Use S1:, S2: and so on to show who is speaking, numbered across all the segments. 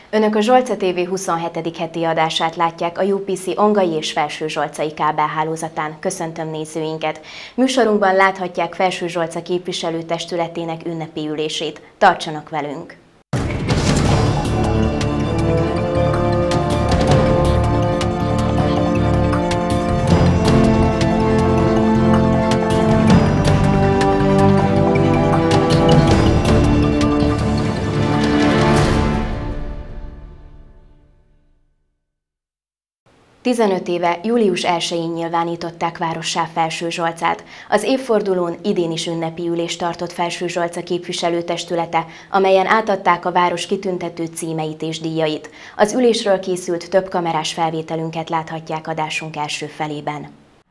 S1: Önök a Zsolca TV 27. heti adását látják a UPC Ongai és Felső-Zsolcai kábelhálózatán. Köszöntöm nézőinket! Műsorunkban láthatják Felső-Zsolca képviselőtestületének ünnepi ülését. Tartsanak velünk! ...15 éve, július 1-én nyilvánították várossá Felső-Zsolcát. Az évfordulón idén is ünnepi ülést tartott Felső-Zsolca képviselőtestülete, amelyen átadták a város kitüntető címeit és díjait. Az ülésről készült több kamerás felvételünket láthatják adásunk első felében.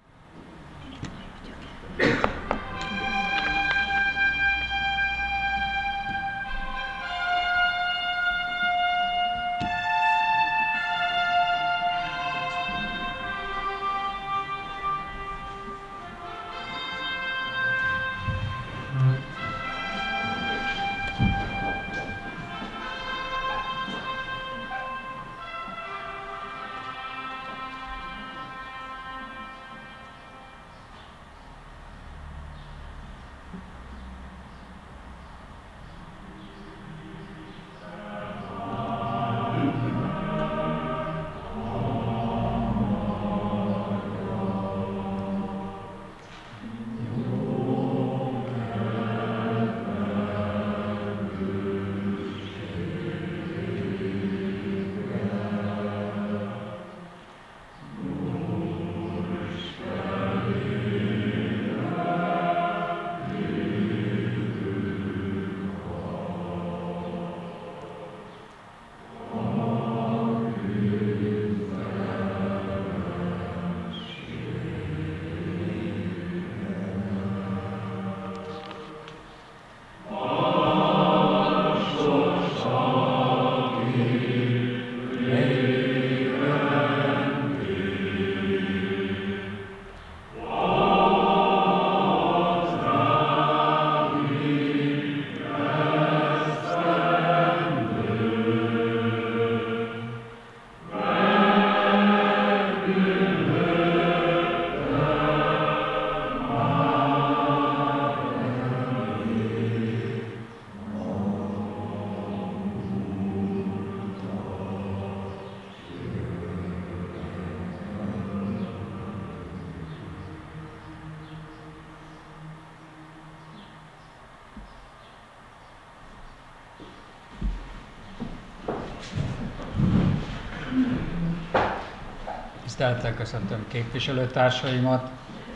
S2: Tisztelettel köszöntöm képviselőtársaimat,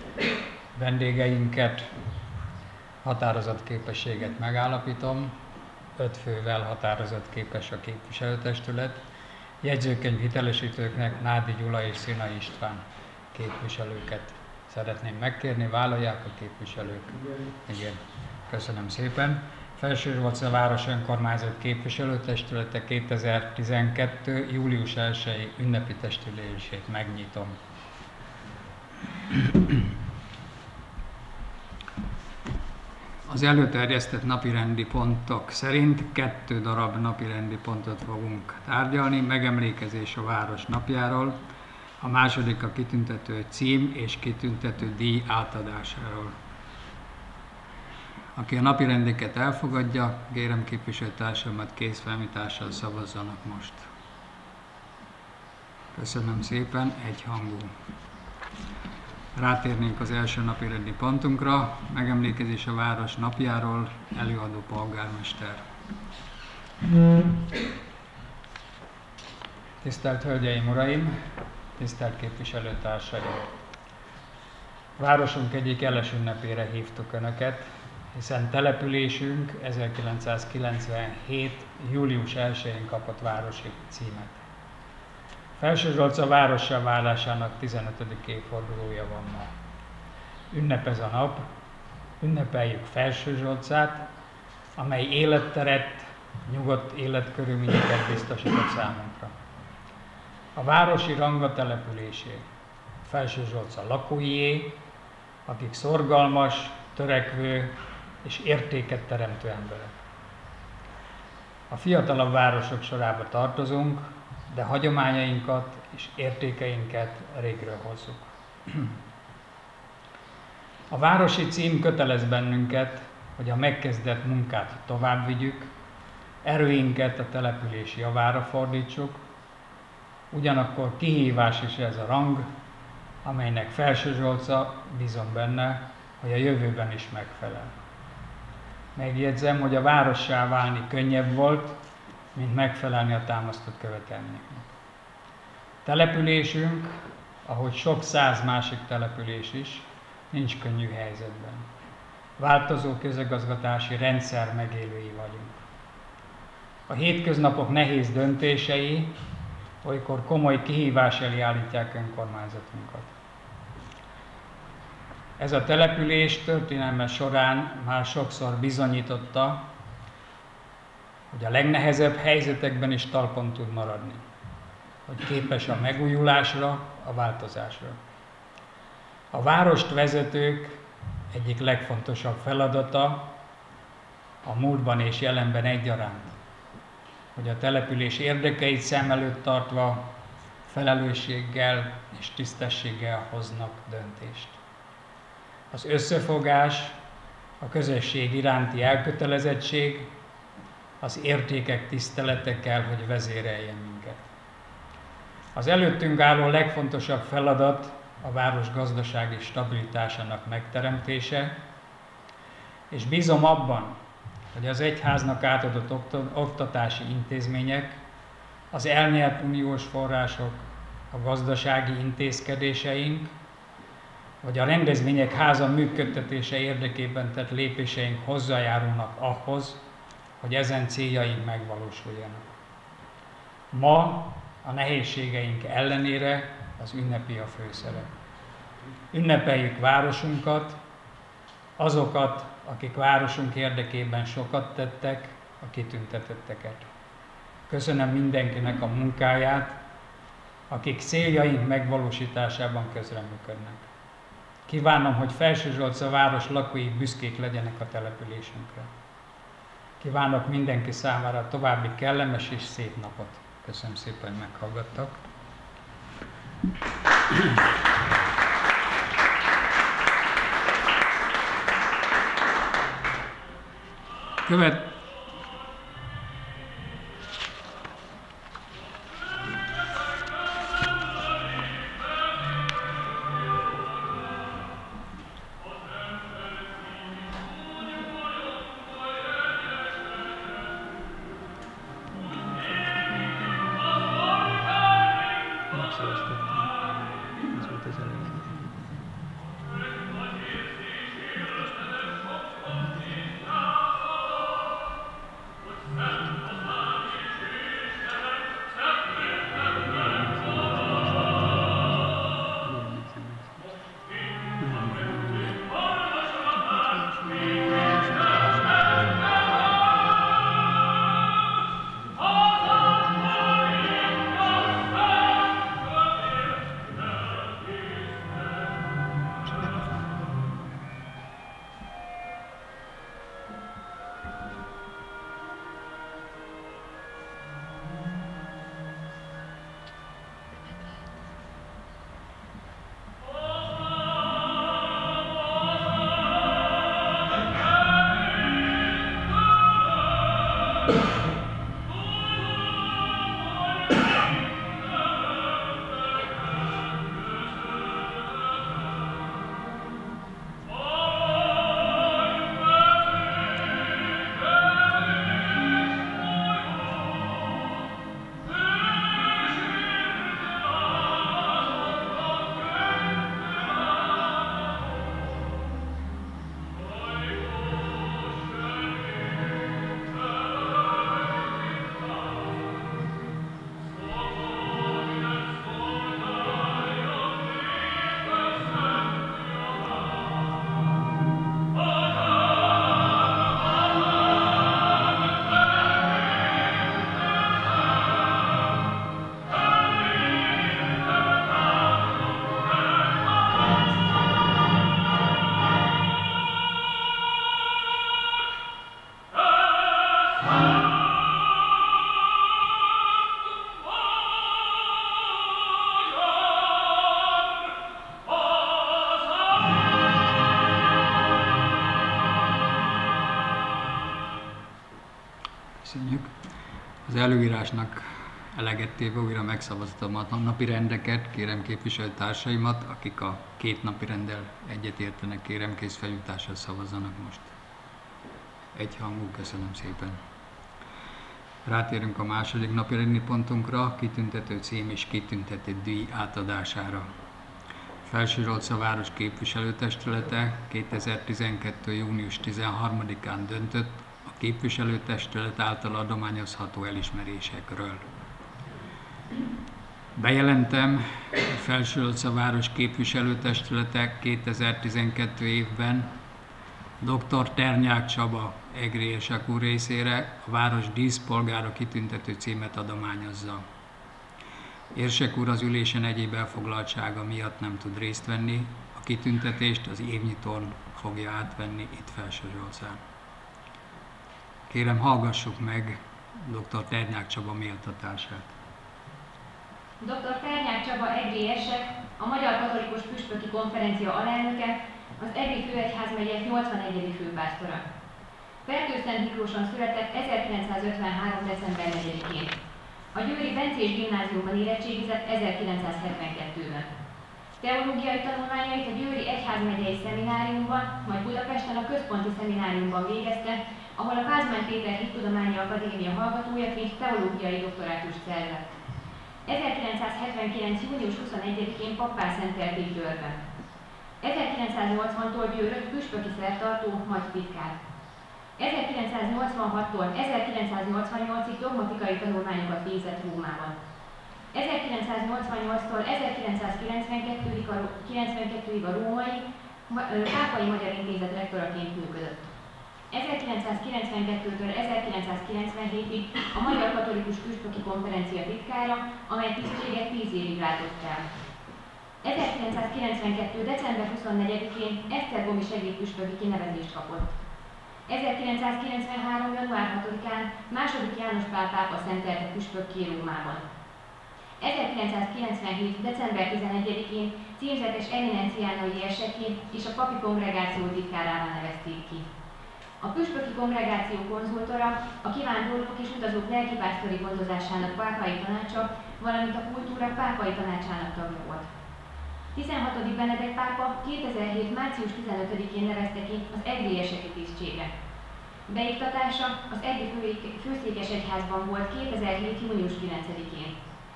S2: vendégeinket, határozott képességet megállapítom, 5 fővel határozott képes a képviselőtestület, jegyzőkönyv hitelesítőknek Nádi Gyula és Szina István képviselőket szeretném megkérni, vállalják a képviselők? Igen, köszönöm szépen. Felső-Zsolca város önkormányzat képviselőtestülete 2012. július 1-i ünnepi testülését megnyitom. Az előterjesztett napirendi pontok szerint 2 darab napirendi pontot fogunk tárgyalni. Megemlékezés a város napjáról, a második a kitüntető cím és kitüntető díj átadásáról. Aki a napirendeket elfogadja, kérem képviselőtársamat kézfelmítással szavazzanak most. Köszönöm szépen, egyhangú. Rátérnénk az első napirendi pontunkra, megemlékezés a város napjáról, előadó polgármester. Tisztelt Hölgyeim, Uraim, tisztelt képviselőtársaim! Városunk egyik jeles ünnepére hívtuk Önöket, hiszen településünk 1997. július 1-én kapott városi címet. Felső-Zsolca várossá válásának 15. évfordulója van ma. Ünnepez a nap, ünnepeljük Felső-Zsolcát, amely életteret, nyugodt életkörülményeket biztosított számunkra. A városi ranga településé, Felső-Zsolca lakóié, akik szorgalmas, törekvő és értéket teremtő emberek. A fiatalabb városok sorába tartozunk, de hagyományainkat és értékeinket régről hozzuk. A városi cím kötelez bennünket, hogy a megkezdett munkát tovább vigyük, erőinket a település javára fordítsuk, ugyanakkor kihívás is ez a rang, amelynek Felső Zsolca, bízom benne, hogy a jövőben is megfelel. Megjegyzem, hogy a várossá válni könnyebb volt, mint megfelelni a támasztott követelményeknek. Településünk, ahogy sok száz másik település is, nincs könnyű helyzetben. Változó közigazgatási rendszer megélői vagyunk. A hétköznapok nehéz döntései olykor komoly kihívás elé állítják önkormányzatunkat. Ez a település történelme során már sokszor bizonyította, hogy a legnehezebb helyzetekben is talpon tud maradni, hogy képes a megújulásra, a változásra. A várost vezetők egyik legfontosabb feladata a múltban és jelenben egyaránt, hogy a település érdekeit szem előtt tartva felelősséggel és tisztességgel hoznak döntést. Az összefogás, a közösség iránti elkötelezettség, az értékek tisztelete kell, hogy vezéreljen minket. Az előttünk álló legfontosabb feladat a város gazdasági stabilitásának megteremtése, és bízom abban, hogy az egyháznak átadott oktatási intézmények, az elnyert uniós források, a gazdasági intézkedéseink, vagy a rendezvények háza működtetése érdekében tett lépéseink hozzájárulnak ahhoz, hogy ezen céljaink megvalósuljanak. Ma a nehézségeink ellenére az ünnepi a főszerep. Ünnepeljük városunkat, azokat, akik városunk érdekében sokat tettek, a kitüntetetteket. Köszönöm mindenkinek a munkáját, akik céljaink megvalósításában közreműködnek. Kívánom, hogy Felső Zsolca város lakói büszkék legyenek a településünkre. Kívánok mindenki számára további kellemes és szép napot. Köszönöm szépen, hogy meghallgattak. Köszönjük. Az előírásnak eleget téve újra megszavaztam a napi rendeket. Kérem képviselőtársaimat, akik a két napi renddel egyetértenek, kérem kézfeljutással szavazzanak most. Egyhangú, köszönöm szépen. Rátérünk a második napi rendi pontunkra, kitüntető cím és kitüntető díj átadására. Felsőzsolca város képviselőtestülete 2012. június 13-án döntött a képviselőtestület által adományozható elismerésekről. Bejelentem, a Felsőzsolca város képviselőtestülete 2012 évben dr. Ternyák Csaba egri érsek úr részére a város díszpolgára kitüntető címet adományozza. Érsek úr az ülésen egyéb elfoglaltsága miatt nem tud részt venni, a kitüntetést az évnyitón fogja átvenni itt Felsőzsolcán. Kérem, hallgassuk meg dr. Ternyák Csaba méltatását.
S3: Dr. Ternyák Csaba egri érsek, a Magyar Katolikus Püspöki Konferencia alelnöke, az Egri Főegyházmegye 81. főpásztora. Fertőszent Miklóson született 1953. december 4-én. A győri Bencés gimnáziumban érettségizett 1972-ben. Teológiai tanulmányait a Győri Egyházmegyei Szemináriumban, majd Budapesten a Központi Szemináriumban végezte, ahol a Pázmány Péter Hittudományi Akadémia hallgatójaként teológiai doktorátust szerzett. 1979. június 21-én pappá szentelték Győrben. 1980-tól Győrött püspöki szertartó, majd titkár. 1986-tól 1988-ig dogmatikai tanulmányokat végzett Rómában. 1988-tól 1992-ig a Római Pápai Magyar Intézet rektoraként működött. 1992-től 1997-ig a Magyar Katolikus Püspöki Konferencia titkára, amely tisztséget 10 évig látott el. 1992. december 24-én esztergomi segédpüspöki kinevezést kapott. 1993. január 6-án II. János Pál pápa szentelte püspökké Rómában. 1997. december 11-én címzetes eminenciánai érsekként és a papi kongregáció titkárává nevezték ki. A püspöki kongregáció konzultora, a kivándorlók és utazók lelkipásztori gondozásának pápai tanácsa, valamint a kultúra pápai tanácsának tagja volt. 16. Benedek pápa 2007. március 15-én nevezte ki az egri érseki tisztségre. Beiktatása az Egri Főszékesegyházban volt 2007. június 9-én.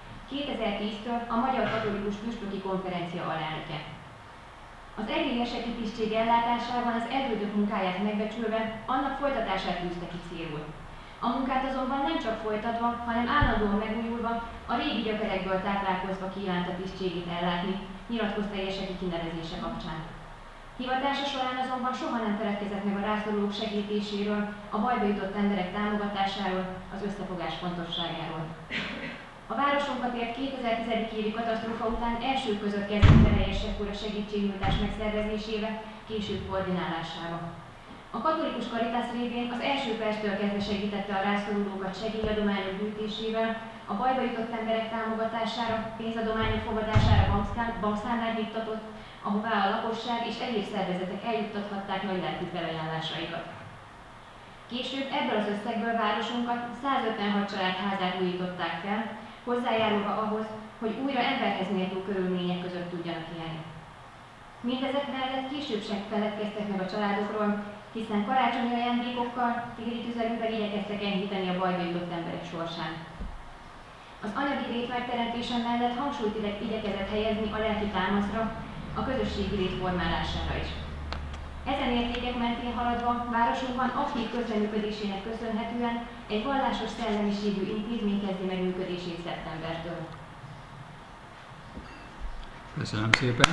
S3: 2010-től a Magyar Katolikus Püspöki Konferencia alelnöke. Az egri érseki tisztség ellátásában az elődök munkáját megbecsülve annak folytatását tűzte ki célul. A munkát azonban nem csak folytatva, hanem állandóan megújulva, a régi gyökerekből táplálkozva kívánta tisztségét ellátni, nyilatkozta érseki kinevezése kapcsán. Hivatása során azonban soha nem feledkezett meg a rászorulók segítéséről, a bajba jutott emberek támogatásáról, az összefogás fontosságáról. A városunkat ért 2010. évi katasztrófa után elsők között kezdett bele érsek úr a segítségnyújtás megszervezésébe, később koordinálásába. A katolikus Caritas révén az első perctől kezdve segítette a rászorulókat segélyadományok gyűjtésével, a bajba jutott emberek támogatására, pénzadományok fogadására bankszámlát nyitatott, ahová a lakosság és egyéb szervezetek eljuttathatták nagylelkű felajánlásaikat. Később ebből az összegből városunkat 156 család házát újították fel, hozzájárulva ahhoz, hogy újra emberhez méltó körülmények között tudjanak élni. Mindezek mellett később sem feledkeztek meg a családokról, hiszen karácsonyi ajándékokkal, téli tüzelővel igyekeztek enyhíteni a bajba jutott emberek sorsán. Az anyagi rét megteremtése mellett hangsúlyt igyekezett helyezni a lelki támaszra, a közösségi rét formálására is. Ezen értékek mentén haladva városunkban aktív közreműködésének köszönhetően egy vallásos szellemiségű intézmény kezdi meg működését szeptembertől.
S2: Köszönöm szépen!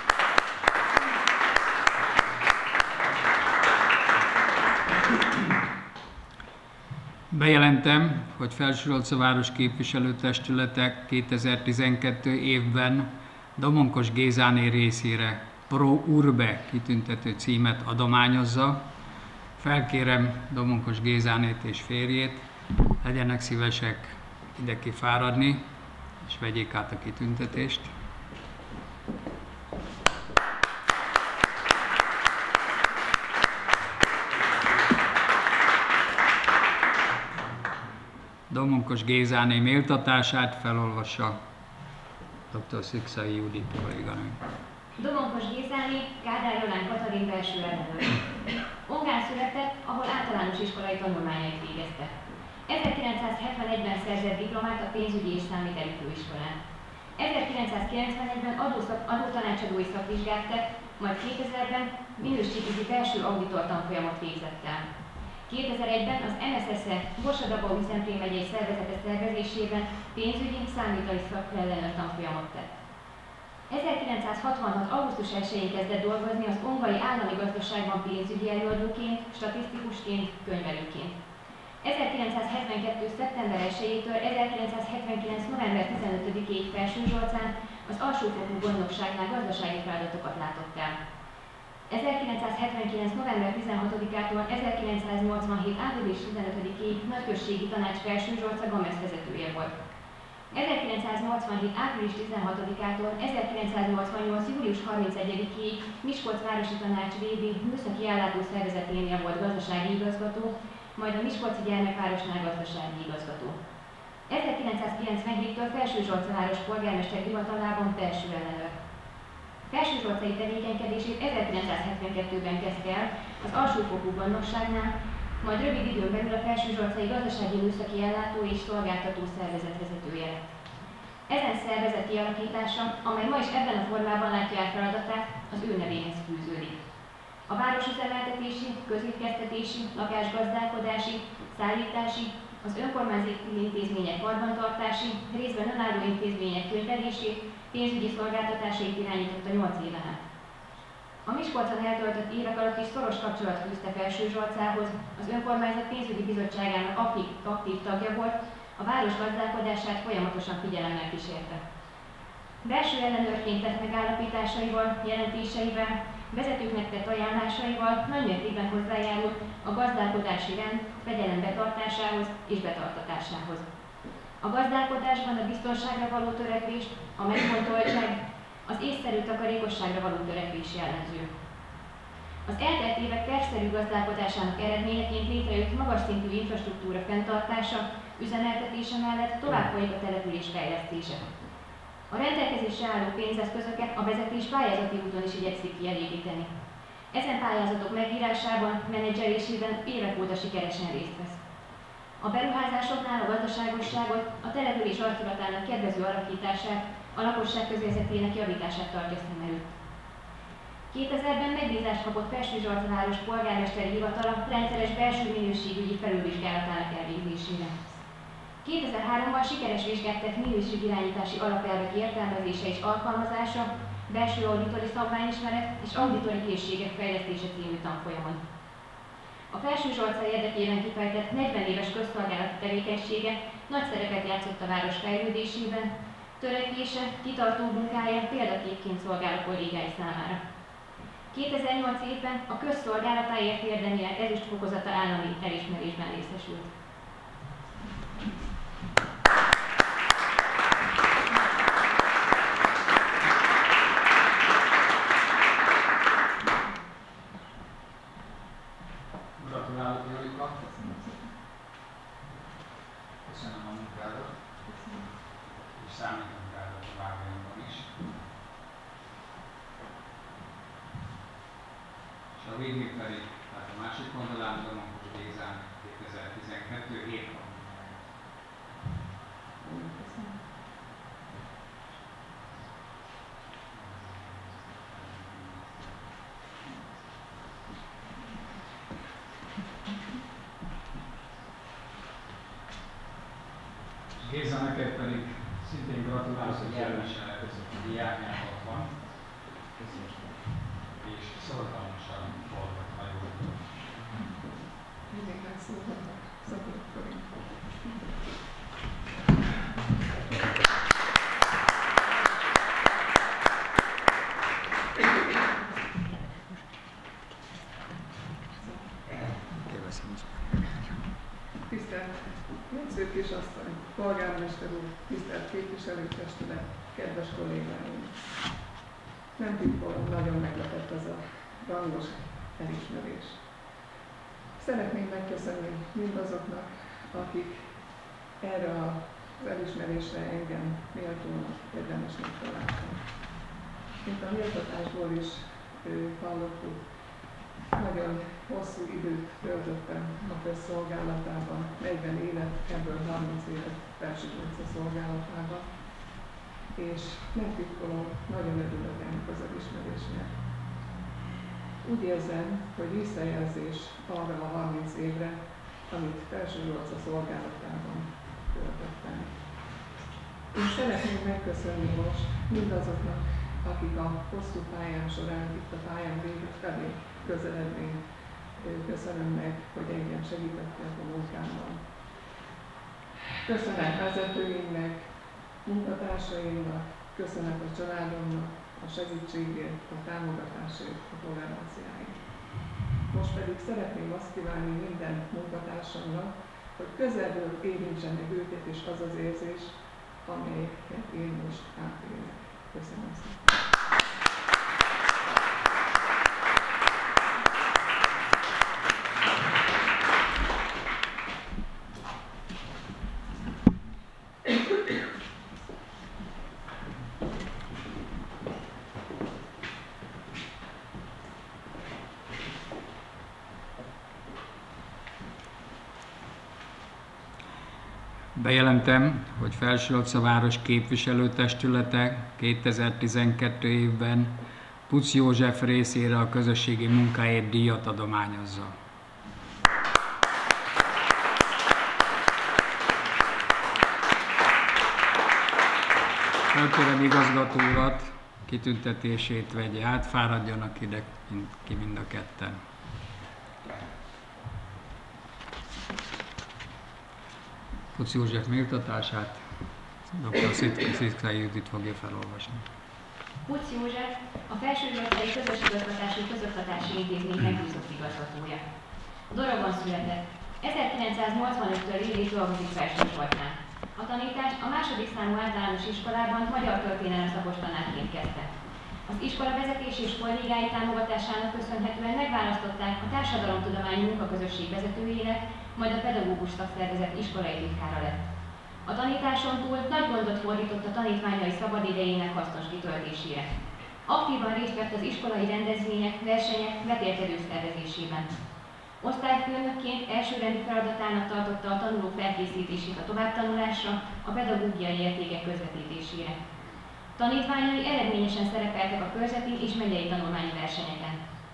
S2: Bejelentem, hogy Felsőzsolca város képviselőtestülete 2012 évben Domonkos Gézáné részére Pro Urbe kitüntető címet adományozza. Felkérem Domonkos Gézánét és férjét, legyenek szívesek ide kifáradni, és vegyék át a kitüntetést. Domonkos Gézáné méltatását felolvassa dr. Szikszai Judit kolléganő.
S3: Domonkos Gézáné, Kádár Jolán Katalin belső ellenőr. Ongán született, ahol általános iskolai tanulmányait végezte. 1971-ben szerzett diplomát a pénzügyi és számviteli főiskolán. 1991-ben adótanácsadói szakvizsgát tett, majd 2000-ben minőségügyi belső auditor tanfolyamot végzett el. 2001-ben az MSZSZ Borsa-Dabó Szentén megyei szervezete szervezésében pénzügyi, számviteli szakfelelőr tanfolyamot tett. 1966. augusztus 1-én kezdett dolgozni az Ongai Állami Gazdaságban pénzügyi előadóként, statisztikusként, könyvelőként. 1972. szeptember 1-től 1979. november 15-ig Felsőzsolcán az alsófokú gondnokságnál gazdasági feladatokat látott el. 1979. november 16-ától 1987. április 15-ig nagyközségi tanács Felsőzsolca Gamesz vezetője volt. 1987. április 16-ától 1988. július 31-ig Miskolc Városi Tanács VB műszaki ellátószervezeténél volt gazdasági igazgató, majd a Miskolci Gyermekvárosnál gazdasági igazgató. 1997-től Felsőzsolca város polgármester hivatalában belső ellenőr. Felsőzsolcai tevékenykedését 1972-ben kezdte el az alsófokú gondnokságnál, majd rövid időn belül a Felsőzsolcai Gazdasági Műszaki Ellátó és Szolgáltató Szervezet vezetője lett. Ezen szervezet kialakítása, amely ma is ebben a formában látja el feladatát, az ő nevéhez fűződik. A városüzemeltetési, közétkeztetési, lakásgazdálkodási, szállítási, az önkormányzati intézmények karbantartási, részben önálló intézmények könyvelését, pénzügyi szolgáltatásait irányította 8 éven át. A Miskolcon eltöltött évek alatt is szoros kapcsolat fűzte Felsőzsolcához, az önkormányzat pénzügyi bizottságának aktív tagja volt, a város gazdálkodását folyamatosan figyelemmel kísérte. Belső ellenőrként tett megállapításaival, jelentéseivel, vezetőknek tett ajánlásaival nagymértékben hozzájárult a gazdálkodási rend fegyelem betartásához és betartatásához. A gazdálkodásban a biztonságra való törekvést, a megfontoltság, az észszerű takarékosságra való törekvés jellemző. Az eltelt évek tervszerű gazdálkodásának eredményeként létrejött magas szintű infrastruktúra fenntartása, üzemeltetése mellett tovább folyik a település fejlesztése. A rendelkezésre álló pénzeszközöket a vezetés pályázati úton is igyekszik kielégíteni. Ezen pályázatok megírásában, menedzselésében évek óta sikeresen részt vesz. A beruházásoknál a gazdaságosságot, a település arculatának kedvező alakítását, a lakosság közérzetének javítását tartja szem előtt. 2000-ben megbízást kapott Felsőzsolca város polgármesteri hivatala rendszeres belső minőségügyi felülvizsgálatának elvégzésére. 2003-ban sikeres vizsgát tett minőségirányítási alapelvek értelmezése és alkalmazása, belső auditori szabványismeret és auditori készségek fejlesztése című tanfolyamon. A Felsőzsolca érdekében kifejtett 40 éves közszolgálati tevékenysége nagy szerepet játszott a város fejlődésében, törekvése, kitartó munkája példaképként szolgál a kollégái számára. 2008 évben a közszolgálatáért érdemel ezüst fokozata állami elismerésben részesült.
S2: Gratulálok, Jolika! Köszönöm a munkádat, és számítom rád a továbbiakban is. És a végén pedig, tehát a másik oldalán Domonkos Gézán 2012 évben. Géza, neked pedig szintén gratulálok, hogy elviseled a diákjátok van, és szorgalmasan hallgatva jól.
S4: Mindenkinek szólhatnak, szabadok körül. Tisztelt Jegyző Kisasszony, polgármester úr, tisztelt képviselőtestület, kedves kollégáim! Nem titkolom, nagyon meglepett az a rangos elismerés. Szeretném megköszönni mindazoknak, akik erre az elismerésre engem méltónak érdemes megtalálni. Mint a méltatásból is hallottuk, nagyon hosszú időt töltöttem a közszolgálatában, 40 évet, ebből 30 évet felsőoktató szolgálatában, és nem titkolom, nagyon örülök ennek az elismerésnek. Úgy érzem, hogy visszajelzés arra a 30 évre, amit felsőoktató szolgálatában töltöttem. Én szeretném megköszönni most mindazoknak, akik a hosszú pályám során, itt a pályám vége felé közeledvén, köszönöm meg, hogy engem segítettek a munkámban. Köszönet vezetőimnek, munkatársaimnak, köszönet a családomnak, a segítségért, a támogatásért, a toleranciáért. Most pedig szeretném azt kívánni minden munkatársamnak, hogy közelből érintse meg őket is az az érzés, amelyeket én most átélek. Köszönöm szépen!
S2: Bejelentem, hogy Felsőokca város képviselőtestülete 2012 évben Pucz József részére a közösségi munkáért díjat adományozza. Felkérem igazgató urat, kitüntetését vegye át, fáradjanak ide ki mind a ketten. Pucz József méltatását dr. Szitkai Judit fogja felolvasni.
S3: Pucz József a Felsőoktatai Közösigazgatású Közoktatási Intézmény megbízott igazgatója. Dorogon született. 1985-től él és dolgozik Felsőoktatásnál. A tanítást a második számú általános iskolában magyar történelem szakos tanárként kezdte. Az iskola vezetés és kollégái támogatásának köszönhetően megválasztották a társadalomtudományi munkaközösség vezetőjének, majd a pedagógus szakszervezet iskolai titkára lett. A tanításon túl nagy gondot fordított a tanítványai szabadidejének hasznos kitöltésére. Aktívan részt vett az iskolai rendezvények, versenyek, vetélkedők szervezésében. Osztályfőnökként elsőrendű feladatának tartotta a tanulók felkészítését a továbbtanulásra, a pedagógiai értékek közvetítésére. Tanítványai eredményesen szerepeltek a körzeti és megyei tanulmányi versenyeken.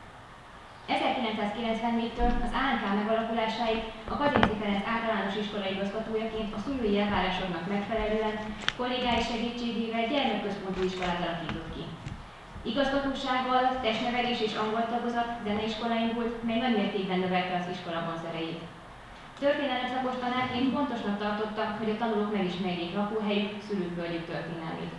S3: 1994-től az ANK megalakulásáig a Kazinczy Ferenc általános iskola igazgatójaként a szülői elvárásoknak megfelelően kollégái segítségével gyermekközpontú iskolát alakított ki. Igazgatósággal testnevelés és angol tagozat, zeneiskola indult, mely nagymértékben növelte az iskola vonzerejét. Történelem szakos tanárként fontosnak tartotta, hogy a tanulók megismerjék lakóhelyük, szülőföldjük történelmét.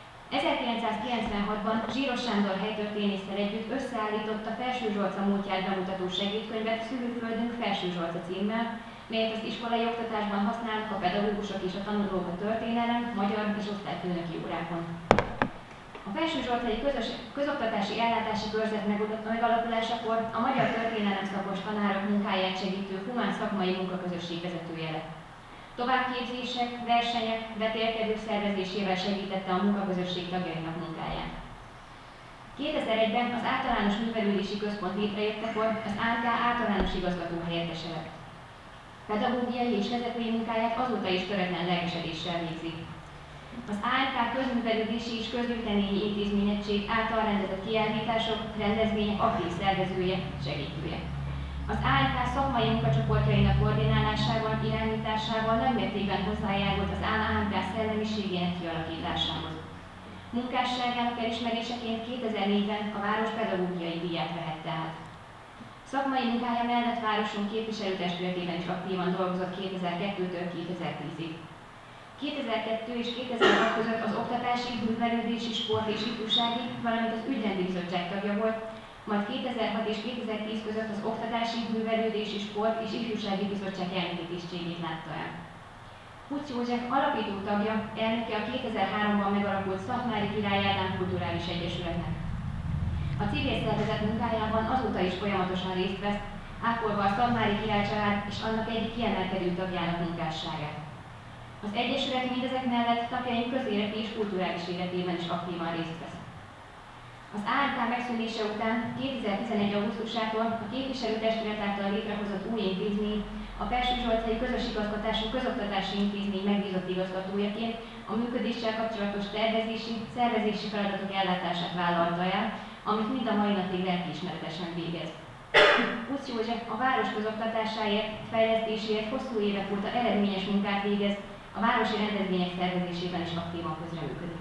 S3: 1996-ban Zsíros Sándor helytörténésszel együtt összeállította Felső Zsolca múltját bemutató segédkönyvet Szülőföldünk Felső Zsolca címmel, melyet az iskolai oktatásban használnak a pedagógusok és a tanulók a történelem, magyar és osztályfőnöki órákon. A Felsőzsolcai közoktatási ellátási körzet megalakulásakor a magyar történelem szakos tanárok munkáját segítő humán szakmai munkaközösség vezetője lett. Továbbképzések, versenyek, vetélkedők szervezésével segítette a munkaközösség tagjainak munkáját. 2001-ben az általános művelődési központ létrejöttekor az ANK általános igazgató helyettese lett. Pedagógiai és vezetői munkáját azóta is töretlen lelkesedéssel végzi. Az ANK közművelődési és közgyűjteményi intézményegység által rendezett kiállítások, rendezvények aktív szervezője, segítője. Az ANK szakmai munkacsoportjainak koordinálásával, irányításával nagymértékben hozzájárult az ANK szellemiségének kialakításához. Munkásságának elismeréseként 2004-ben a város pedagógiai díját vehette át. Szakmai munkája mellett városunk képviselőtestületében is aktívan dolgozott 2002-től 2010-ig. 2002 és 2006 között az Oktatási, Művelődési, Sport és Ifjúsági, valamint az Ügyrendi Bizottság tagja volt, majd 2006 és 2010 között az Oktatási, Művelődési, Sport és Ifjúsági Bizottság elnöki tisztségét látta el. Pucz József alapító tagja, elnöke a 2003-ban megalakult Szatmári Király Ádám Kulturális Egyesületnek. A civil szervezet munkájában azóta is folyamatosan részt vesz, ápolva a Szatmári Király család és annak egyik kiemelkedő tagjának munkásságát. Az Egyesület mindezek mellett napjaink közéleti és kulturális életében is aktívan részt vesz. Az AMK megszűnése után 2011. augusztusától a képviselőtestület által létrehozott új intézmény, a Felsőzsolcai Közös Igazgatású Közoktatási Intézmény megbízott igazgatójaként a működéssel kapcsolatos tervezési, szervezési feladatok ellátását vállalta el, amit mind a mai napig lelkiismeretesen végez. Pusz József a város közoktatásáért, fejlesztéséért hosszú évek óta eredményes munkát végez, a városi rendezvények szervezésében is aktívan közreműködik.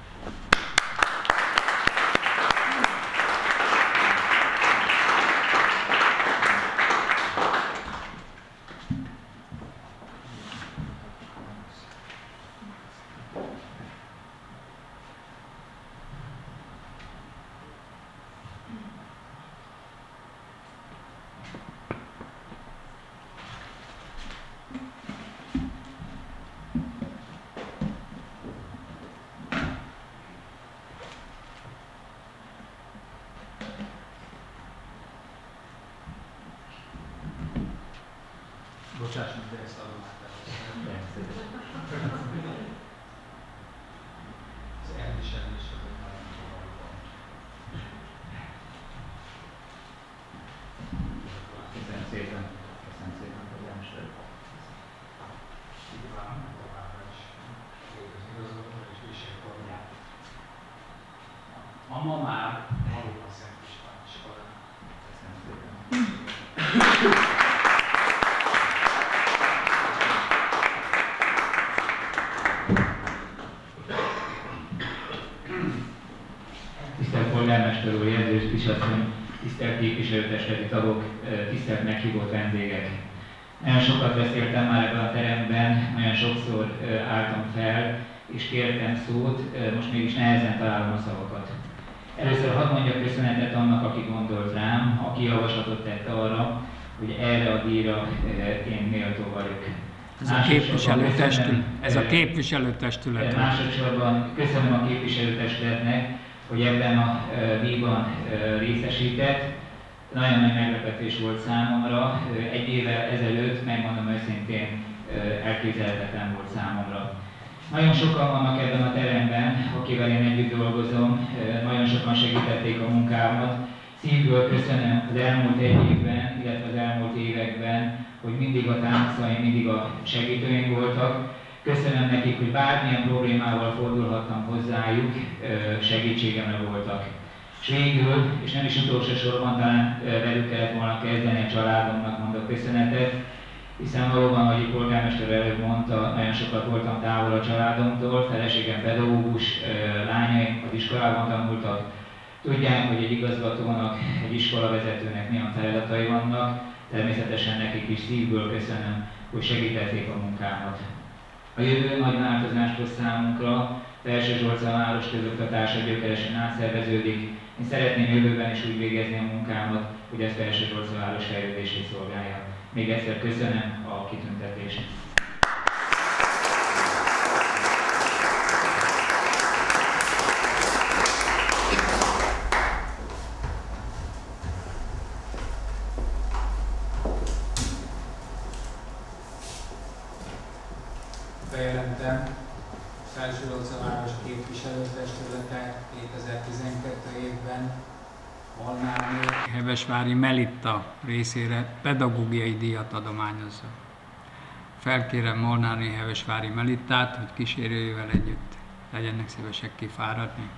S2: Bocsássunk, de ezt adom át az elviselés az egy nagyon további pont.
S5: Köszönöm szépen, polgármester.
S2: Kívánok továbbra is jó közigazgató és viselkodját. Ma már valóban Szent István iskolán.
S5: Köszönöm szépen. Tisztelt polgármester úr, Jezős kisasszony, tisztelt képviselőtestületi tagok, tisztelt meghívott vendégek! Nagyon sokat beszéltem már ebben a teremben, nagyon sokszor álltam fel és kértem szót, most mégis nehezen találom a szavakat. Először hadd mondjak köszönetet annak, aki gondolt rám, aki javaslatot tett arra, hogy erre a díjra én méltó vagyok.
S2: Ez a képviselőtestület.
S5: Másodszorban köszönöm a képviselőtestületnek, hogy ebben a díjban részesített. Nagyon nagy meglepetés volt számomra. Egy évvel ezelőtt, megmondom őszintén, elképzelhetetlen volt számomra. Nagyon sokan vannak ebben a teremben, akivel én együtt dolgozom, nagyon sokan segítették a munkámat. Szívből köszönöm az elmúlt egy évben, illetve az elmúlt években, hogy mindig a támaszaim, mindig a segítőim voltak. Köszönöm nekik, hogy bármilyen problémával fordulhattam hozzájuk, segítségemre voltak. És végül, és nem is utolsó sorban, talán velük kellett volna kezdeni, a családomnak mondok köszönetet, hiszen valóban, ahogy a polgármester előbb mondta, nagyon sokat voltam távol a családomtól, feleségem pedagógus, lányaim az iskolában tanultak. Tudják, hogy egy igazgatónak, egy iskolavezetőnek milyen feladatai vannak, természetesen nekik is szívből köszönöm, hogy segítették a munkámat. A jövő nagy változást hoz számunkra, Felsőzsolca város közoktatása gyökeresen átszerveződik. Én szeretném jövőben is úgy végezni a munkámat, hogy ez Felsőzsolca város fejlődését szolgálja. Még egyszer köszönöm a kitüntetést.
S2: Bejelentem, Felsőzsolca város képviselőtestülete 2012 évben Molnárné Hevesvári Melitta részére pedagógiai díjat adományozza. Felkérem Molnárné Hevesvári Melittát, hogy kísérőjével együtt legyenek szívesek kifáradni.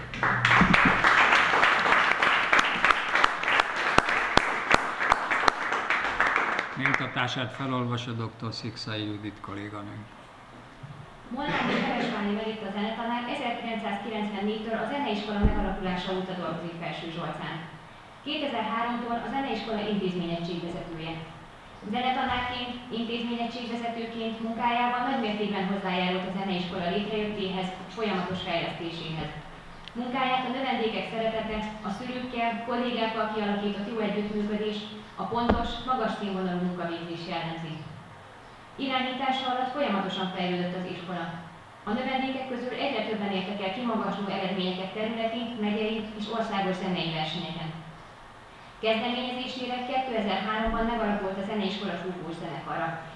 S2: Méltatását felolvassa dr. Szikszai Judit kolléganőnk.
S3: Molnárné Hevesvári Melitta zenetanár 1994-től a zeneiskola megalakulása óta dolgozik Felsőzsolcán. 2003-tól a zeneiskola intézményegységvezetője. Zenetanárként, intézményegységvezetőként munkájával nagymértékben hozzájárult a zeneiskola létrejöttéhez, folyamatos fejlesztéséhez. Munkáját a növendékek szeretete, a szülőkkel, kollégákkal kialakított jó együttműködés, a pontos, magas színvonalú munkavégzés jellemzi. Irányítása alatt folyamatosan fejlődött az iskola. A növendékek közül egyre többen értek el kimagasló eredményeket területi, megyei és országos zenei versenyeken. Kezdeményezésére 2003-ban megalakult a zeneiskola súgós zenekara.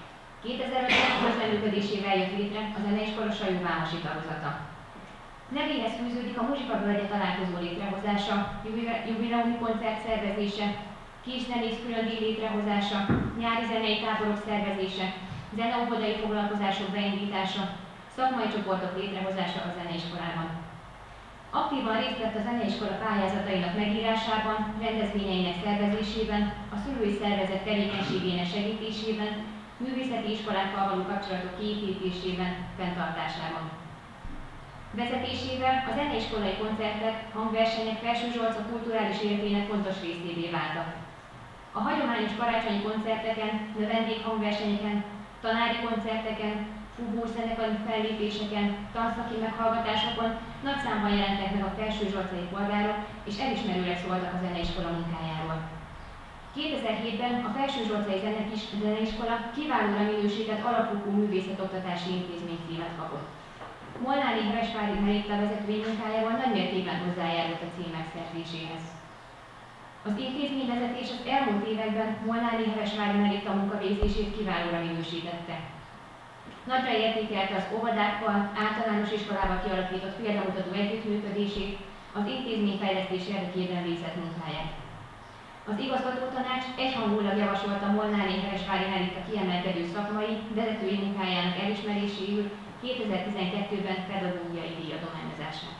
S3: 2005-ben közleműködésével jött létre a Zeneiskola Sajó-Vámosi tagozata. Nevéhez fűződik a Muzsika Völgye találkozó létrehozása, jubileumi koncert szervezése, kiszenész különdíj létrehozása, nyári zenei táborok szervezése, zeneóvodai foglalkozások beindítása, szakmai csoportok létrehozása a zeneiskolában. Aktívan részt vett a zeneiskola pályázatainak megírásában, rendezvényeinek szervezésében, a szülői szervezet tevékenységének segítésében, művészeti iskolákkal való kapcsolatok kiépítésében, fenntartásában. Vezetésével a zeneiskolai koncertek, hangversenyek Felsőzsolca kulturális életének fontos részévé váltak. A hagyományos karácsonyi koncerteken, növendékhangversenyeken, tanári koncerteken, fúvószenekari fellépéseken, tanszaki meghallgatásokon nagy számban jelentek meg a felsőzsolcai polgárok, és elismerőleg szóltak a zeneiskola munkájáról. 2007-ben a Felsőzsolcai Zeneiskola kiválóra minősített alapfokú művészetoktatási intézmény címet kapott. Molnári Heresvári Meritta vezetői munkájával nagymértékben hozzájárult a cím megszerzéséhez. Az intézményvezetés az elmúlt években Molnári Heresvári Meritta munkavégzését kiválóra minősítette. Nagyra értékelte az óvodákkal, általános iskolával kialakított példamutató együttműködését, az intézményfejlesztés érdekében végzett munkáját. Az igazgatótanács egyhangulag javasolta Molnári Heresvári Meritta kiemelkedő szakmai, vezetői munkájának elismeréséül 2012-ben pedagógiai díj adományozását.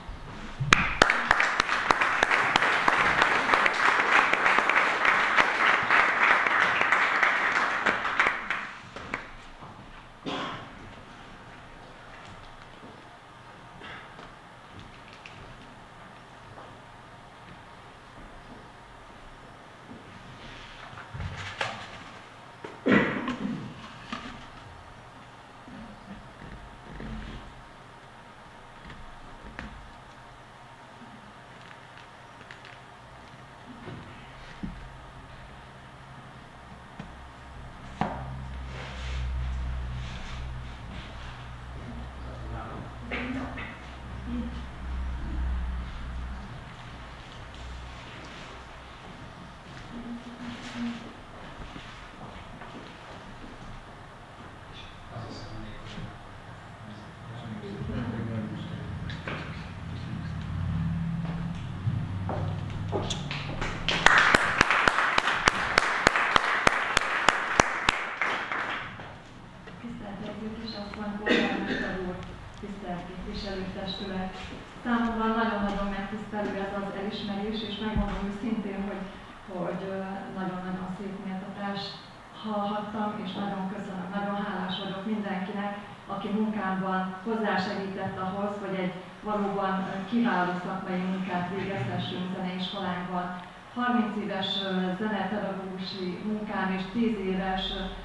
S6: Képviselőtestület. Számomra nagyon-nagyon megtisztelő ez az elismerés, és megmondom őszintén, hogy nagyon-nagyon szép méltatást hallhattam, és nagyon köszönöm, nagyon hálás vagyok mindenkinek, aki munkámban hozzásegített ahhoz, hogy egy valóban kiváló szakmai munkát végezhessünk zeneiskolánkban. 30 éves zenepedagógusi munkám és 10 éves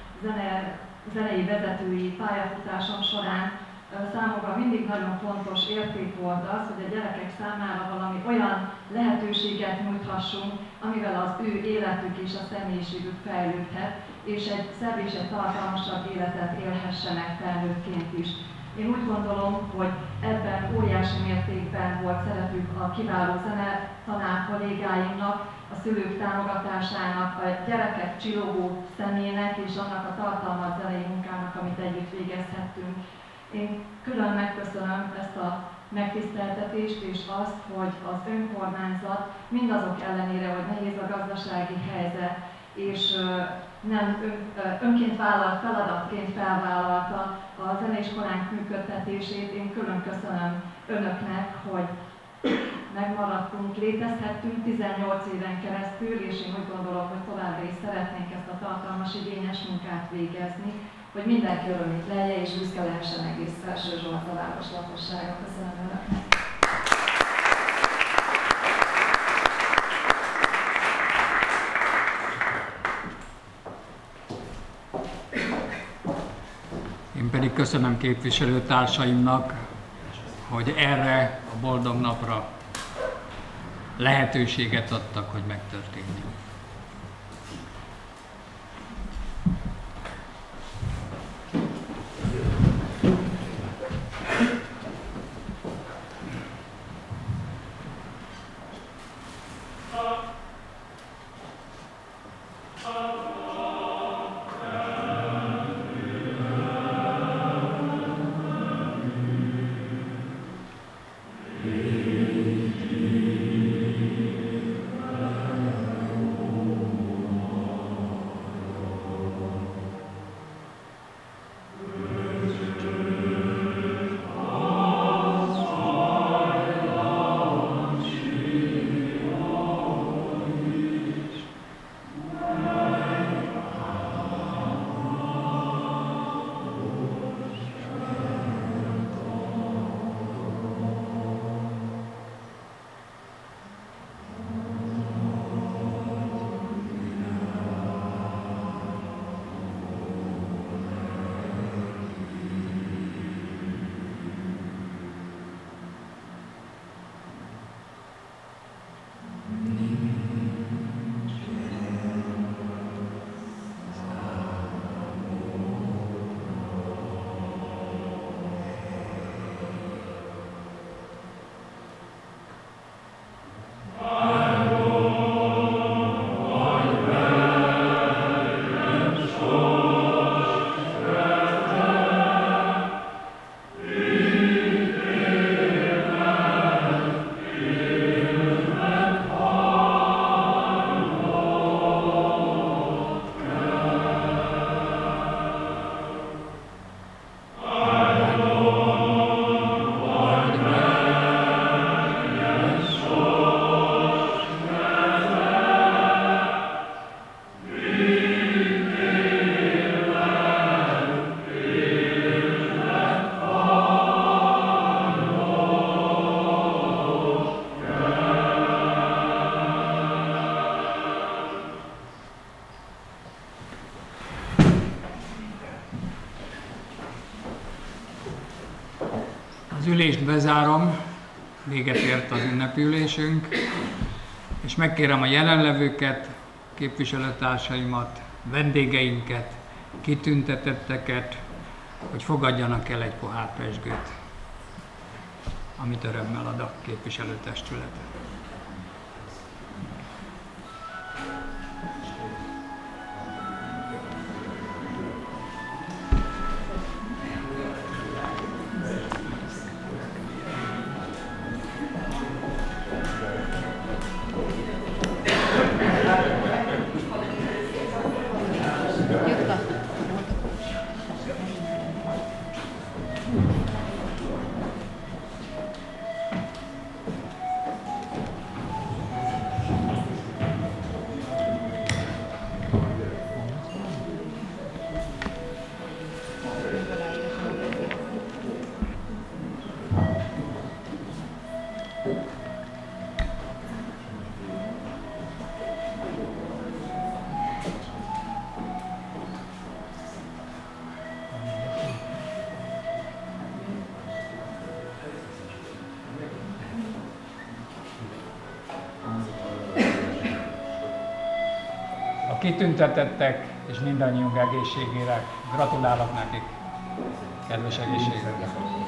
S6: zenei vezetői pályafutásom során számomra mindig nagyon fontos érték volt az, hogy a gyerekek számára valami olyan lehetőséget nyújthassunk, amivel az ő életük és a személyiségük fejlődhet, és egy szebb és egy tartalmasabb életet élhessenek felnőttként is. Én úgy gondolom, hogy ebben óriási mértékben volt szerepük a kiváló zenetanár kollégáimnak, a szülők támogatásának, a gyerekek csillogó szemének és annak a tartalmas zenei munkának, amit együtt végezhettünk. Én külön megköszönöm ezt a megtiszteltetést és azt, hogy az önkormányzat mindazok ellenére, hogy nehéz a gazdasági helyzet, és nem önként vállalt feladatként felvállalta a zeneiskolánk működtetését. Én külön köszönöm önöknek, hogy megmaradtunk, létezhettünk 18 éven keresztül, és én úgy gondolom, hogy továbbra is szeretnénk ezt a tartalmas, igényes munkát végezni, hogy mindenki örömét lelje és büszke lehessen egész Felsőzsolca város lakossága. Köszönöm önöknek!
S2: Én pedig köszönöm képviselőtársaimnak, hogy erre a boldog napra lehetőséget adtak, hogy megtörténjen. Az ülést bezárom, véget ért az ünnepi ülésünk, és megkérem a jelenlevőket, képviselőtársaimat, vendégeinket, kitüntetetteket, hogy fogadjanak el egy pohár pezsgőt, amit örömmel ad a képviselőtestület. A kitüntetettek és mindannyiunk egészségére gratulálok nekik. Kedves egészségre!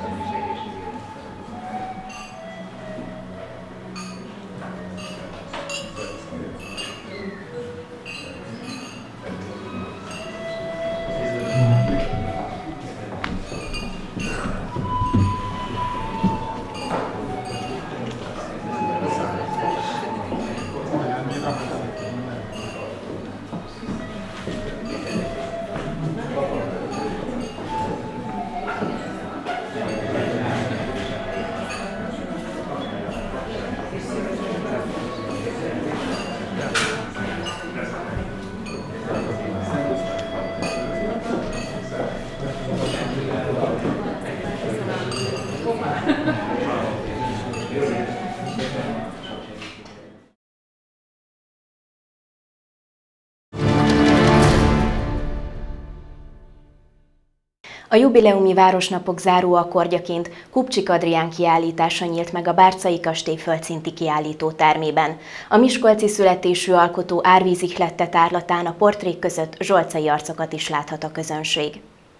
S1: A jubileumi városnapok záró akkordjaként Kupcsik Adrián kiállítása nyílt meg a Bárcai Kastély földszinti kiállítótermében. A miskolci születésű alkotó árvízihlette tárlatán a portrék között zsolcai arcokat is láthat a közönség.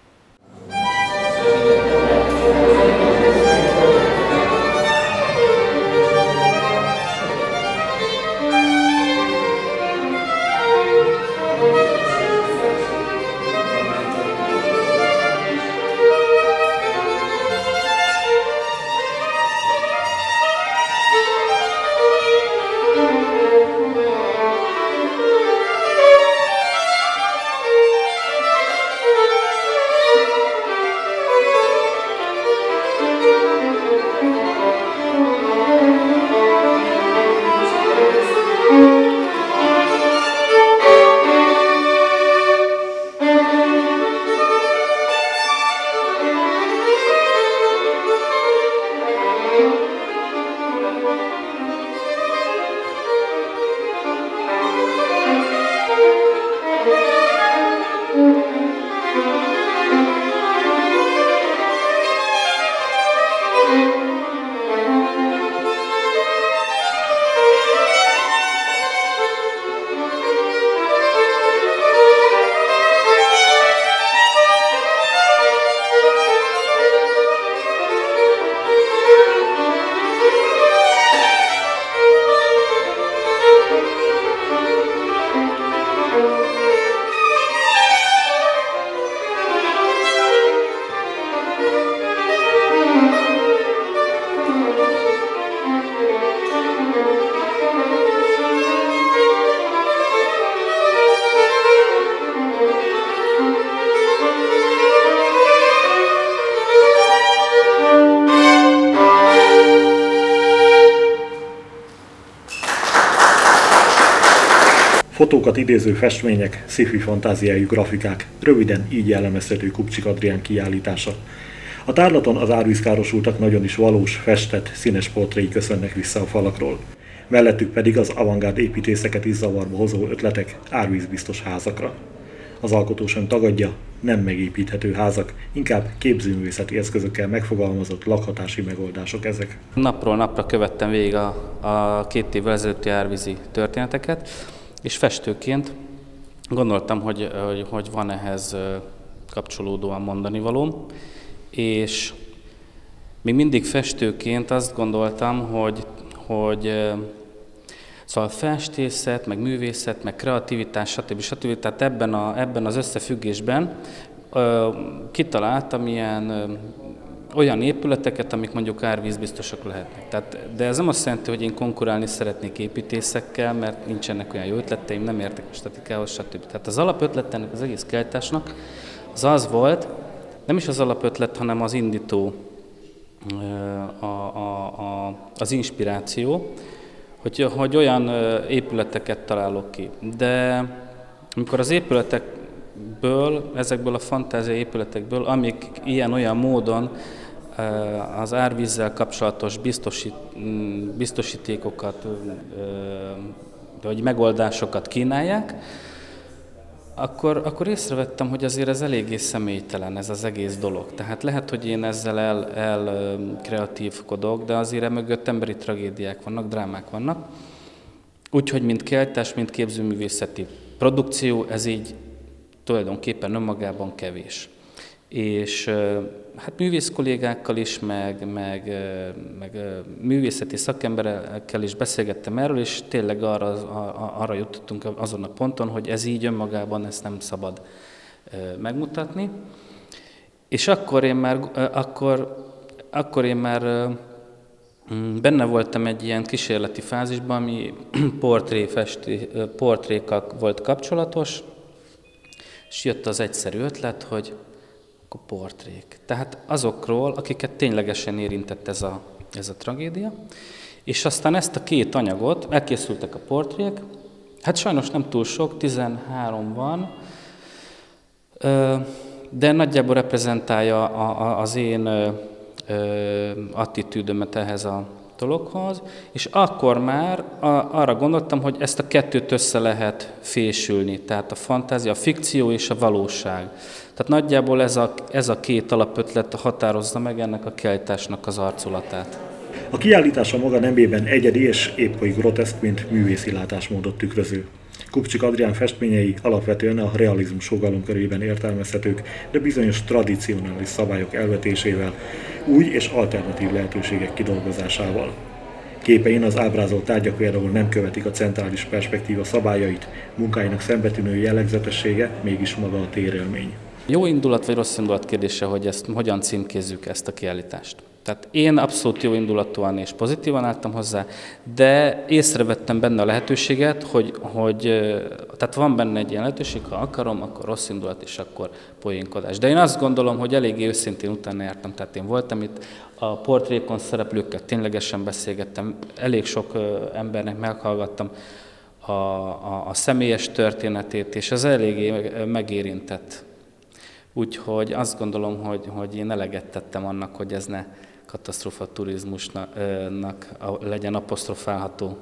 S7: Fotókat idéző festmények, sci-fi fantáziájú grafikák, röviden így jellemezhető Kupcsik Adrián kiállítása. A tárlaton az árvízkárosultak nagyon is valós, festett, színes portréi köszönnek vissza a falakról. Mellettük pedig az avantgárd építészeket is zavarba hozó ötletek árvízbiztos házakra. Az alkotó sem tagadja, nem megépíthető házak, inkább képzőművészeti eszközökkel megfogalmazott lakhatási megoldások ezek.
S8: Napról napra követtem végig a 2 évvel ezelőtti árvízi történeteket, és festőként gondoltam, hogy van ehhez kapcsolódóan mondani valóm, és még mindig festőként azt gondoltam, hogy szóval festészet, meg művészet, meg kreativitás, stb. Tehát ebben az összefüggésben kitaláltam olyan épületeket, amik mondjuk árvízbiztosak lehetnek. De ez nem azt jelenti, hogy én konkurálni szeretnék építészekkel, mert nincsenek olyan jó ötleteim, nem értek a statikához, stb. Tehát az alapötlet ennek az egész kiállításnak az volt, nem is az alapötlet, hanem az indító, az inspiráció, hogy olyan épületeket találok ki. De amikor az ezekből a fantázia épületekből, amik ilyen-olyan módon az árvízzel kapcsolatos biztosítékokat, vagy megoldásokat kínálják, akkor észrevettem, hogy azért ez eléggé személytelen, ez az egész dolog. Tehát lehet, hogy én ezzel kreatívkodok, de azért mögött emberi tragédiák vannak, drámák vannak. Úgyhogy mint kiállítás, mint képzőművészeti produkció, ez így tulajdonképpen önmagában kevés. És hát művész kollégákkal is, meg művészeti szakemberekkel is beszélgettem erről, és tényleg arra jutottunk azon a ponton, hogy ez így önmagában ezt nem szabad megmutatni. És akkor én már benne voltam egy ilyen kísérleti fázisban, ami portrékkal volt kapcsolatos, és jött az egyszerű ötlet, hogy akkor portrék. Tehát azokról, akiket ténylegesen érintett ez a tragédia. És aztán ezt a 2 anyagot, elkészültek a portrék, hát sajnos nem túl sok, 13 van, de nagyjából reprezentálja az én attitűdömet ehhez a dologhoz, és akkor már arra gondoltam, hogy ezt a 2-t össze lehet fésülni, tehát a fantázia, a fikció és a valóság. Tehát nagyjából ez a 2 alapötlet határozza meg ennek a kiállításnak az arculatát.
S7: A kiállítás a maga nemében egyedi és épp oly groteszk, mint művészi látásmódot tükröző. Kupcsik Adrián festményei alapvetően a realizmus fogalomkörében értelmezhetők, de bizonyos tradicionális szabályok elvetésével, új és alternatív lehetőségek kidolgozásával. Képein az ábrázolt tárgyak például nem követik a centrális perspektíva szabályait, munkáinak szembetűnő jellegzetessége mégis maga a térélmény.
S8: Jó indulat vagy rossz indulat kérdése, hogy ezt hogyan címkézzük ezt a kiállítást. Tehát én abszolút jó indulatúan és pozitívan álltam hozzá, de észrevettem benne a lehetőséget, tehát van benne egy ilyen lehetőség, ha akarom, akkor rossz indulat és akkor poénkodás. De én azt gondolom, hogy eléggé őszintén utána jártam, tehát én voltam itt, a portrékon szereplőkkel ténylegesen beszélgettem, elég sok embernek meghallgattam a személyes történetét, és ez eléggé megérintett. Úgyhogy azt gondolom, hogy én eleget tettem annak, hogy ez ne katasztrófa turizmusnak legyen apostrofálható.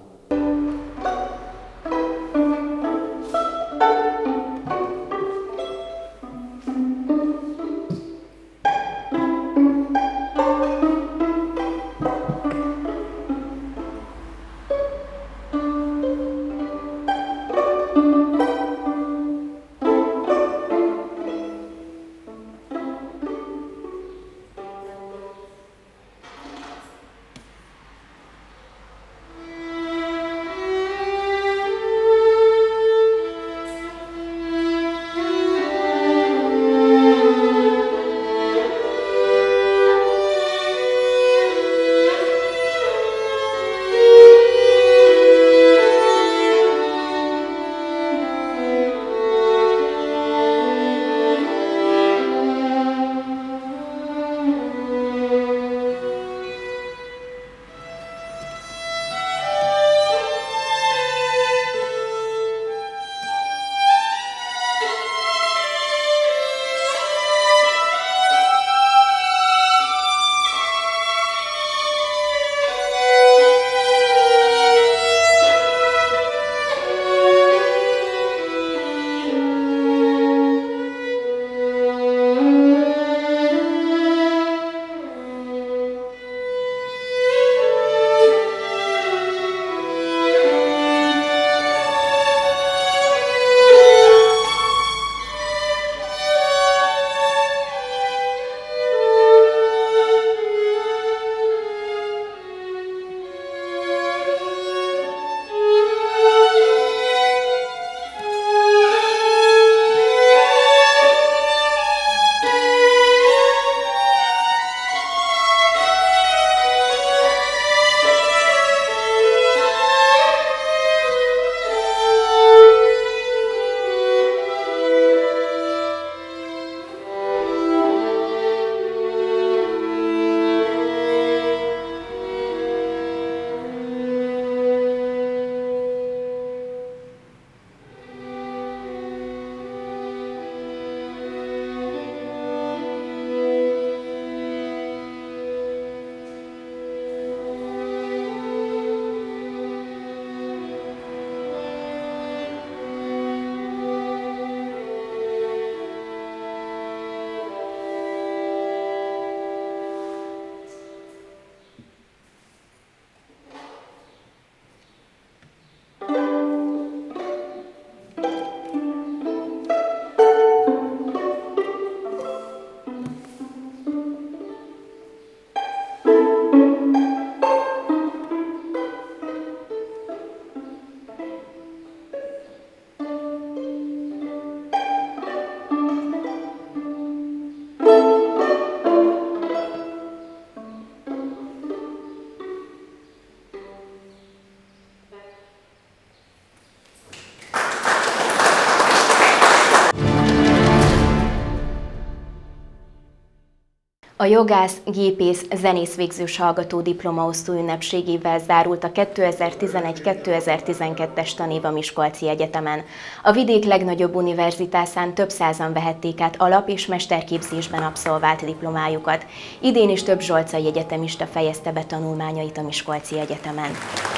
S1: A jogász, gépész, zenészvégzős hallgató diplomaosztó ünnepségével zárult a 2011-2012-es tanév a Miskolci Egyetemen. A vidék legnagyobb univerzitásán több százan vehették át alap- és mesterképzésben abszolvált diplomájukat. Idén is több zsolcai egyetemista fejezte be tanulmányait a Miskolci Egyetemen.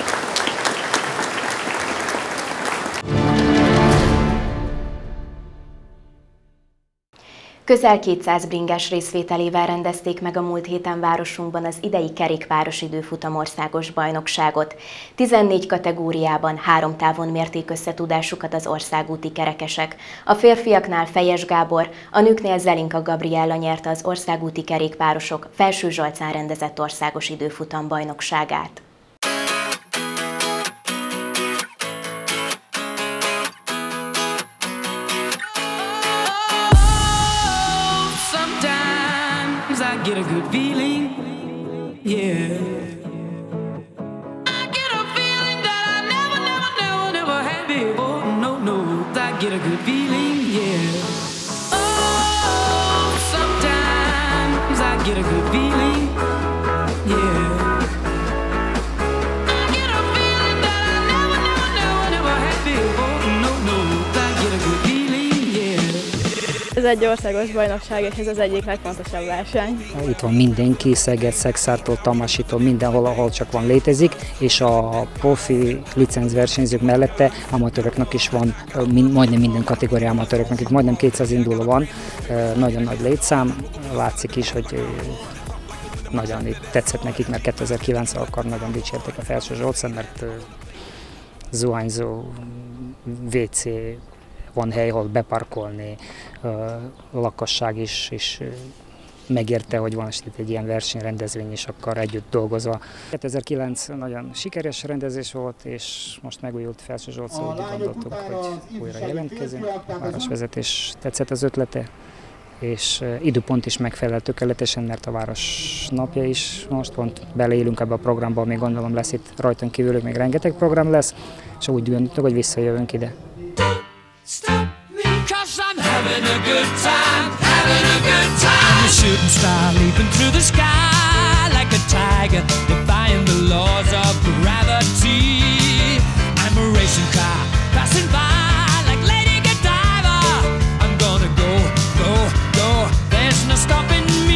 S1: Közel 200 bringás részvételével rendezték meg a múlt héten városunkban az idei kerékpáros időfutam országos bajnokságot. 14 kategóriában 3 távon mérték összetudásukat az országúti kerekesek. A férfiaknál Fejes Gábor, a nőknél Zelinka Gabriella nyerte az országúti kerékpárosok Felsőzsolcán rendezett országos időfutam bajnokságát.
S9: Get a good feeling, yeah. I get a feeling that I never had before. No, I get a good feeling, yeah. Oh, sometimes I get a good feeling, yeah. I get a feeling that I never had before. No, I get a good feeling, yeah.
S10: Ez egy országos bajnokság, és ez az egyik legfontosabb verseny.
S11: Itt van mindenki, Szeged, Szexártól, Tamasitól, mindenhol, ahol csak van létezik, és a profi licencversenyzők mellette amatőröknek is van, majdnem minden kategória amatőröknek, itt majdnem 200 induló van, nagyon nagy létszám, látszik is, hogy nagyon tetszett nekik, mert 2009 akkor nagyon dicsérték a Felsőzsolcán, mert zuhányzó, WC, van hely, ahol beparkolni, a lakosság is megérte, hogy van itt egy ilyen versenyrendezvény, és akkor együtt dolgozva. 2009 nagyon sikeres rendezés volt, és most megújult Felsőzsolcán, úgy gondoltuk, hogy újra jelentkezünk. A városvezetés tetszett az ötlete, és időpont is megfelel tökéletesen, mert a város napja is most pont beleélünk ebbe a programba, még gondolom lesz itt rajtunk kívül, még rengeteg program lesz, és úgy gondoltuk, hogy visszajövünk ide.
S9: Stop me, 'cause I'm having a good time, having a good time. I'm a shooting star leaping through the sky like a tiger, defying the laws of gravity. I'm a racing car passing by like Lady Godiva. I'm gonna go, go, go, there's no stopping me.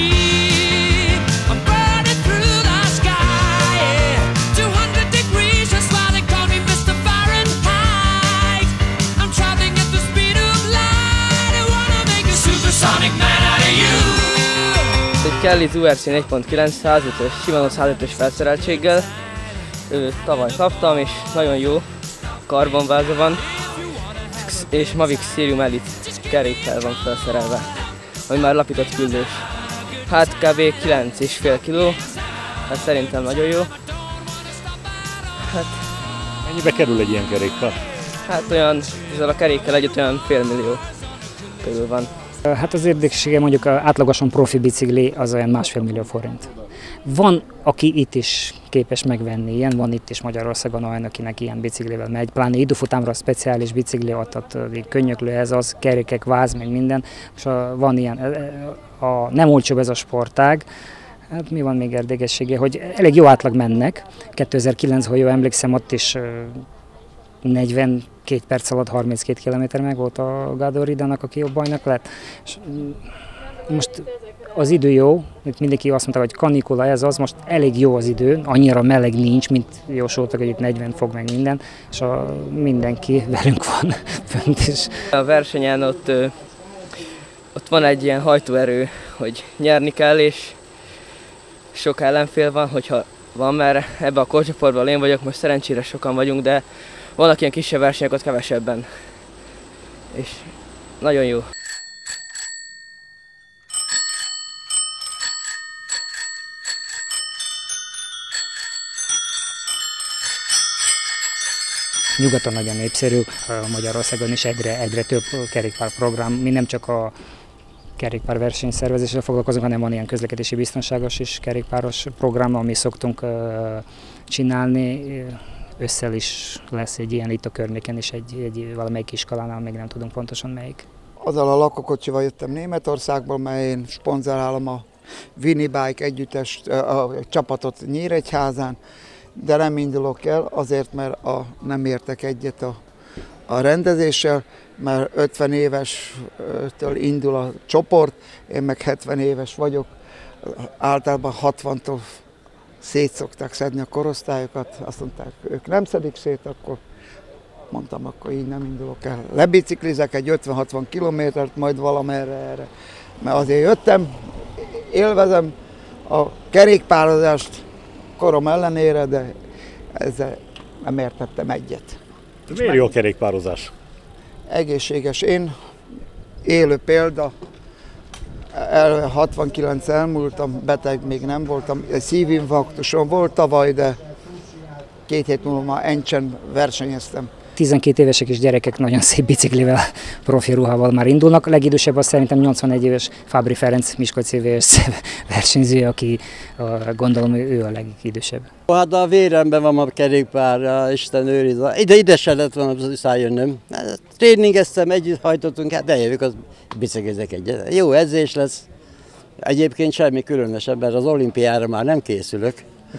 S9: I'm burning through the sky, yeah. 200 degrees, that's why they call me Mr. Fahrenheit. I'm traveling at the speed of light. I wanna make a supersonic man out of you.
S12: Egy Kelly URC 4.9 105-ös, Shimano 105-ös felszereltséggel. Tavaly kaptam, és nagyon jó karbonváza van, és Mavic Serium Elite kerékkel van felszerelve, ami már lapított küldős. Hát kb. 9,5 kg, hát szerintem nagyon jó. Hát,
S7: mennyibe kerül egy ilyen kerékpár?
S12: Hát olyan, ezzel a kerékkel együtt olyan $500,000 körül van.
S11: Hát az érdekessége mondjuk átlagosan profi bicikli az olyan $1,5 millió forint. Van, aki itt is képes megvenni ilyen, van itt is Magyarországon olyan, akinek ilyen biciklivel megy, pláne időfutamra speciális bicikli, ott könnyöklő ez az, kerékek, váz, meg minden, és van ilyen, nem olcsóbb ez a sportág. Hát mi van még érdekessége, hogy elég jó átlag mennek, 2009, ha jól emlékszem, ott is 42 perc alatt 32 km meg volt a Gádor Ridának, aki jobb bajnok lett. És most az idő jó, itt mindenki azt mondta, hogy kanikula ez az, most elég jó az idő, annyira meleg nincs, mint jósoltak, hogy itt 40 fok meg minden, és mindenki velünk van fönt is.
S12: A versenyen ott van egy ilyen hajtóerő, hogy nyerni kell, és sok ellenfél van, hogyha van, mert ebbe a korcsoportban én vagyok, most szerencsére sokan vagyunk, de vannak ilyen kisebb versenyek, ott kevesebben. És nagyon jó.
S11: Nyugaton nagyon népszerű, Magyarországon is egyre több kerékpárprogram, mi nem csak a kerékpár versenyszervezéssel foglalkozunk, hanem van ilyen közlekedési biztonságos és kerékpáros program, ami szoktunk csinálni. Ősszel is lesz egy ilyen itt a környéken is, egy valamelyik iskolánál, még nem tudunk pontosan melyik.
S13: Azzal a lakókocsival jöttem Németországból, mert én szponzorálom a Winibike együttes a csapatot Nyíregyházán, de nem indulok el azért, mert nem értek egyet a rendezéssel, mert 50 évestől indul a csoport, én meg 70 éves vagyok, általában 60-tól szét szokták szedni a korosztályokat, azt mondták, ők nem szedik szét, akkor mondtam, akkor így nem indulok el. Lebiciklizek egy 50-60 kilométert, majd valamerre erre, mert azért jöttem, élvezem a kerékpározást korom ellenére, de ezzel nem értettem egyet.
S7: Miért jó a kerékpározás?
S13: Egészséges. Én élő példa, 69 elmúltam, beteg még nem voltam, egy szívinfarktusom volt tavaly, de 2 hét múlva már Encsen versenyeztem.
S11: 12 évesek és gyerekek nagyon szép biciklivel, profi ruhával már indulnak. A legidősebb az szerintem 81 éves Fábri Ferenc, Miskolci VS versenyző, aki gondolom ő a legidősebb.
S14: Hát a véremben van a kerékpár, Isten őriz. Ide se lett volna szálljönnöm. Tréningeztem, együtt hajtottunk, hát eljövök, az biciklizek egyet. Jó edzés lesz. Egyébként semmi különösebb, mert az olimpiára már nem készülök.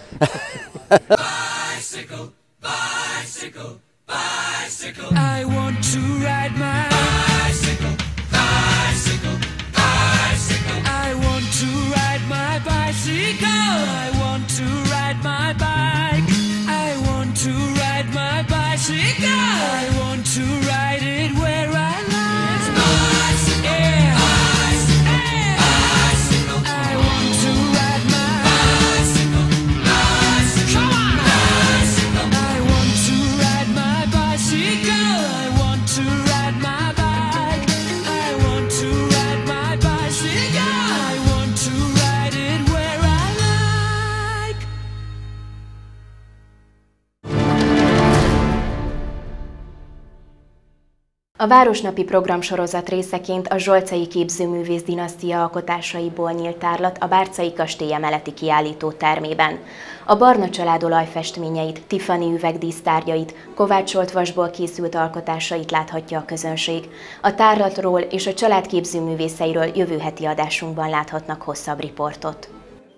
S9: Bicycle, bicycle. Bicycle. I want to ride my bicycle, bicycle, bicycle. I want to ride my bicycle. I want to ride my bike. I want to ride my bicycle. I want to ride it where I like. It's bicycle, yeah. Bicycle, bicycle. I want to ride my bicycle, bicycle. Come on, bicycle. I want to ride my bicycle. I want to ride my bike. I want to ride my bicycle. I want to ride it where I like.
S1: A Városnapi programsorozat részeként a Zsolcai képzőművész dinasztia alkotásaiból nyílt tárlat a Bárcai kastély emeleti kiállítótermében. A Barna család olajfestményeit, Tiffany üvegdísztárgyait, kovácsolt vasból készült alkotásait láthatja a közönség. A tárlatról és a család képzőművészeiről jövő heti adásunkban láthatnak hosszabb riportot.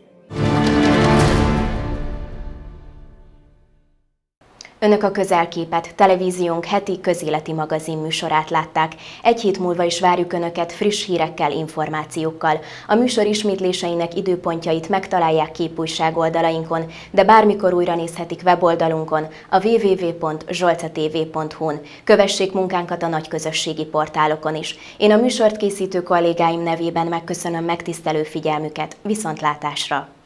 S1: Önök a Közelképet, televíziónk heti közéleti magazin műsorát látták. Egy hét múlva is várjuk Önöket friss hírekkel, információkkal. A műsor ismétléseinek időpontjait megtalálják Képújság oldalainkon, de bármikor újra nézhetik weboldalunkon, a www.zsolcatv.hu-n. Kövessék munkánkat a nagy közösségi portálokon is. Én a műsort készítő kollégáim nevében megköszönöm megtisztelő figyelmüket. Viszontlátásra!